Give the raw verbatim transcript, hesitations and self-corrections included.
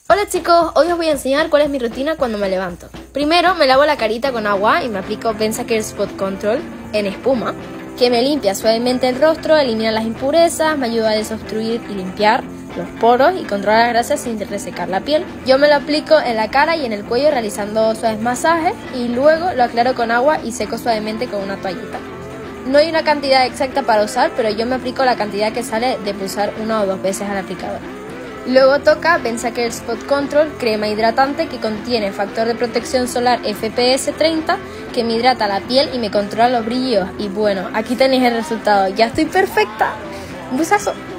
Hola chicos, hoy os voy a enseñar cuál es mi rutina cuando me levanto. Primero me lavo la carita con agua y me aplico Bensacare Spot Control en espuma, que me limpia suavemente el rostro, elimina las impurezas, me ayuda a desobstruir y limpiar los poros y controla las grasas sin resecar la piel. Yo me lo aplico en la cara y en el cuello realizando suaves masajes y luego lo aclaro con agua y seco suavemente con una toallita. No hay una cantidad exacta para usar, pero yo me aplico la cantidad que sale de pulsar una o dos veces al aplicador. Luego toca Bensacare Spot Control, crema hidratante que contiene factor de protección solar F P S treinta que me hidrata la piel y me controla los brillos. Y bueno, aquí tenéis el resultado. Ya estoy perfecta. Un besazo.